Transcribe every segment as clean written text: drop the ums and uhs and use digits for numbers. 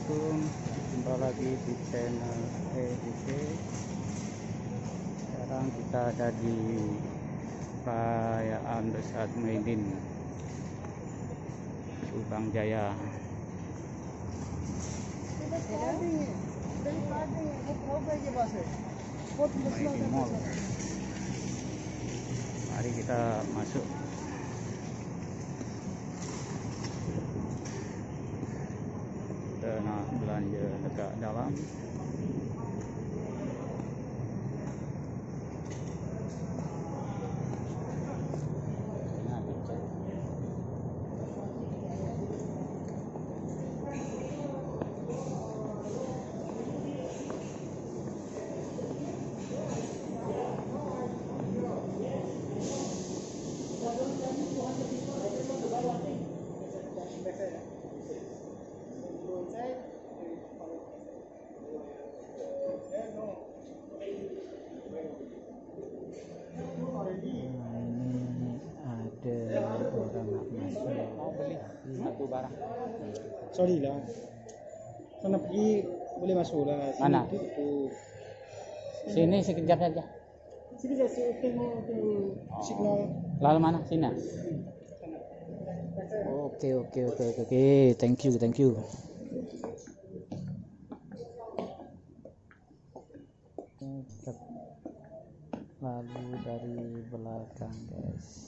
Assalamualaikum, jumpa lagi di channel EDC. Sekarang kita ada di perayaan Besar Maidin Subang Jaya. Maidin Mall. Mari kita masuk. Nak belanja dekat dalam. Satu barang. Sorry lah. Sana pergi boleh masuk lah. Mana? Tutup. Sini sekejap saja. Sini saya tengok signal. Lalu mana? Sini. Oke. Thank you. Lalu dari belakang, guys.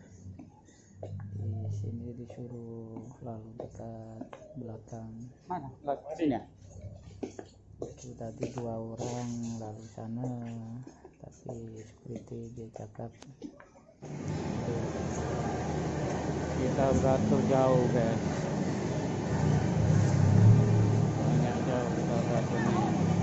Di sini disuruh lalu dekat belakang. Mana? Sini. Itu tadi 2 orang lalu sana, tapi security dia cakap kita beratur jauh, guys. Banyak jauh kita beraturnya.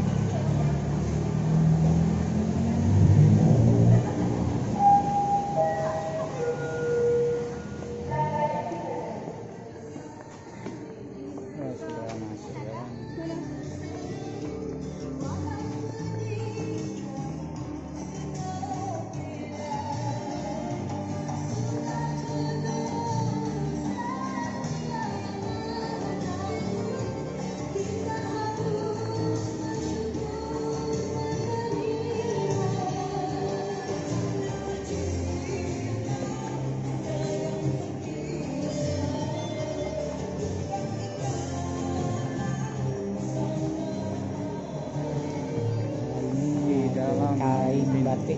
Kain batik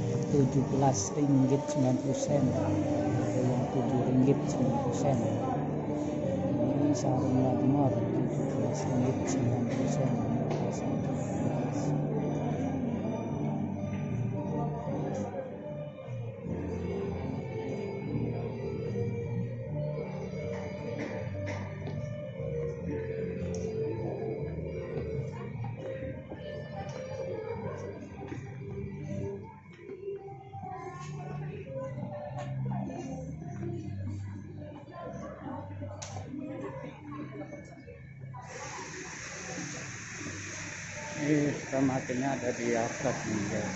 Rp17.90, yang Rp7.90. Ini sarung lamor Rp17.90. Ini selamatnya ada di atas nih, guys.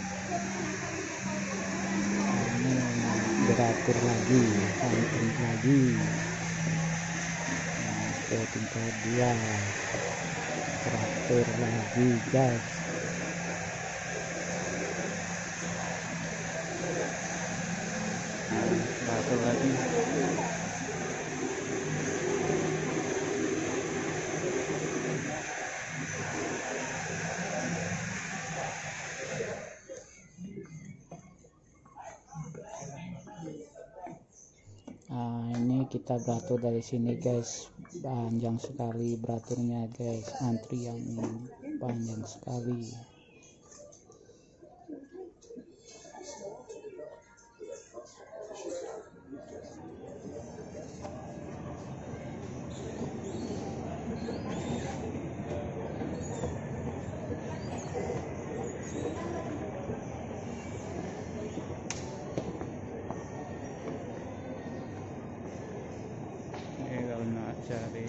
Ini beratur lagi, antri lagi. Ke tingkat 2 beratur lagi, guys. Beratur lagi. Ini kita beratur dari sini, guys. Panjang sekali beraturnya, guys. Antrian panjang sekali. Kalau nak cari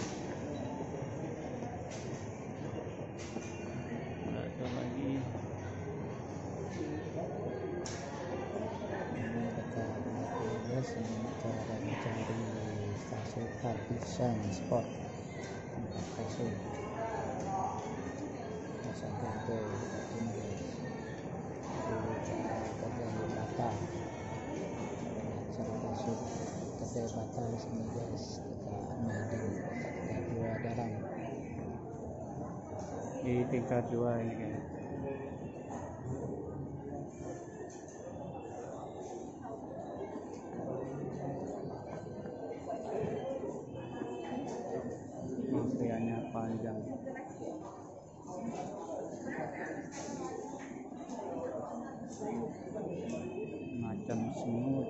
ada lagi. Ini dekat guys, ini cara mencari stasiun Parkisan Sport tempat stasiun. satu ini guys, kedai bata cara masuk kedai bata di sini guys, dekat Madin tingkat 2 dalam di tingkat 2 ini guys. Antriannya panjang. Macam semut.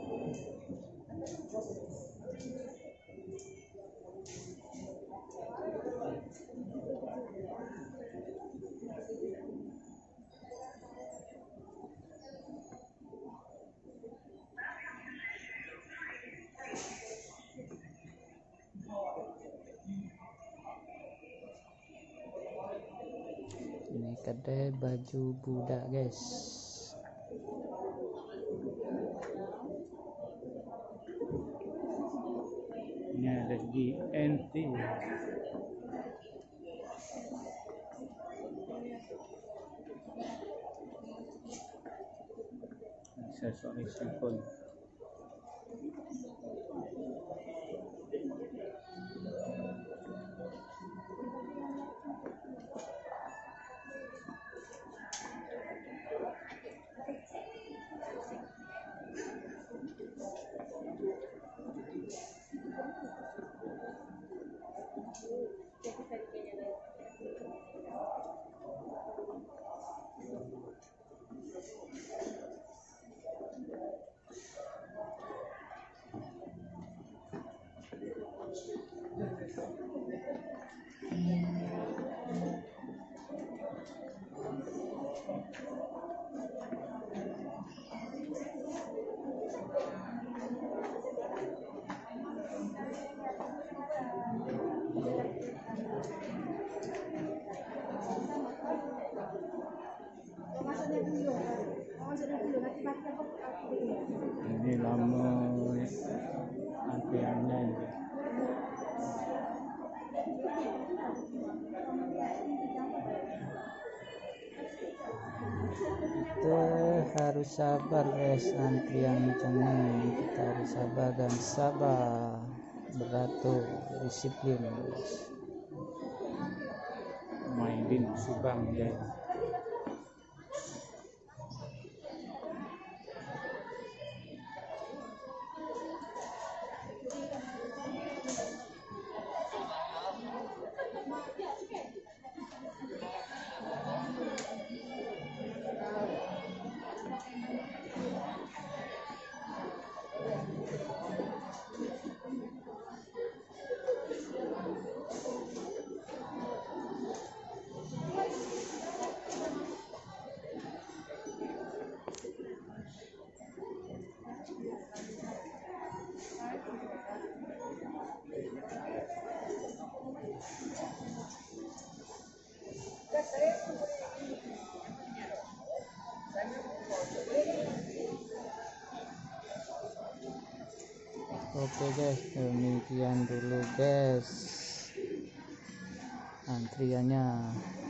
Ini kedai baju budak guys. Ini ada di NT. Aksesoris handphone. Ini lama antriannya ini. Kita harus sabar guys, antrian macam ini kita harus sabar dan sabar, beratur, disiplin guys. Maidin Subang guys. Oke guys, demikian dulu guys antriannya.